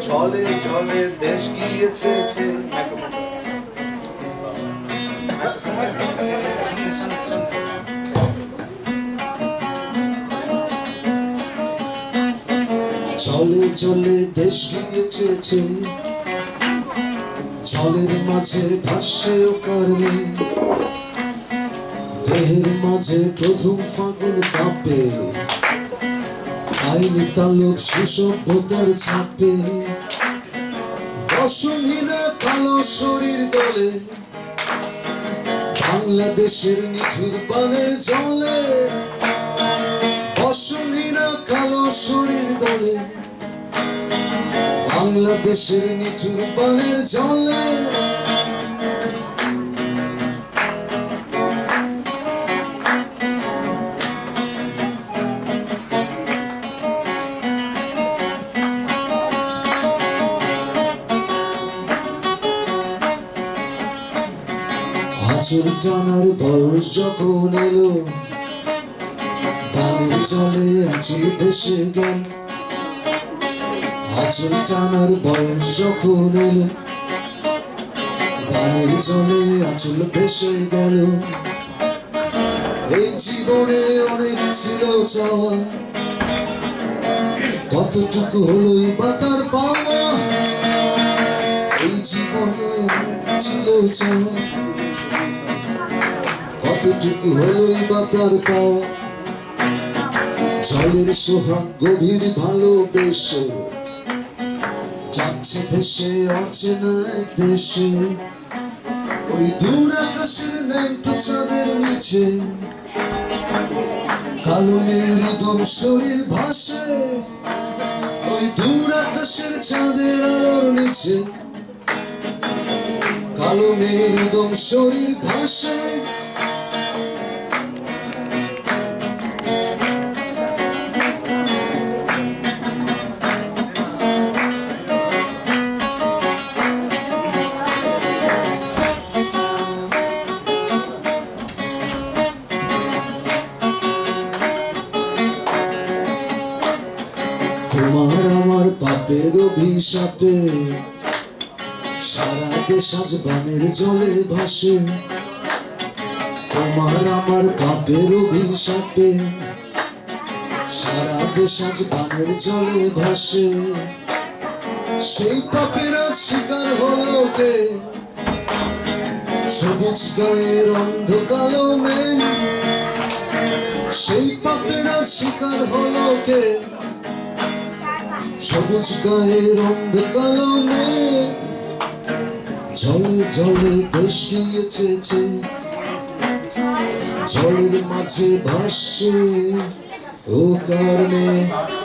চলে চলে দেশ গিয়েছে চলে চলে দেশ গিয়েছে জলের মাঝে ভাসে কারণে দেহের মাঝে প্রথম ফাগুন কাঁপে আইনি তালুক সুসভ্যতার ছাপে অসহীনা কালো শরীর দলে বাংলাদেশের নিঠুর বানের জলে অসহীনা কালো শরীর দলে বাংলাদেশের নিঠুর বানের জলে আঁচল টানার বয়স যখন এলো বানের জলে আঁচল ভেসে গেল আঁচল টানার বয়স যখন এলো বানের জলে আঁচল ভেসে গেল এই জীবনে অনেক ছিল চাওয়া কতটুকু হলোই বা তার পাওয়া এই জীবনে ছিল চাওয়া কতটুকু হলোই বা তার পাওয়া জলের সোহাগ গভীর ভালোবেসে যাচ্ছে ভেসে অচেনা দেশে ওই দূর আকাশের ন্যাংটো চাঁদের নিচে কালো মেরুদম শরীর ভাসে ওই দূর আকাশের চাঁদের আলোর নিচে কালো মেরুদম শরীর ভাসে তোমার আমার পাপের অভিশাপে সারা দেশ আজ বানের জলে ভাসে তোমার আমার পাপের অভিশাপে সারা দেশ আজ বানের জলে ভাসে সেই পাপেরা শিকার হলো কে সবুজ গায়ের অন্ধকালো মেঘ সেই পাপেরা শিকার হলো কে সবুজ গায়ের অন্ধকালো মেঘ জলে জলে দেশ গিয়েছে জলের মাঝে ভাসছে ও কারণে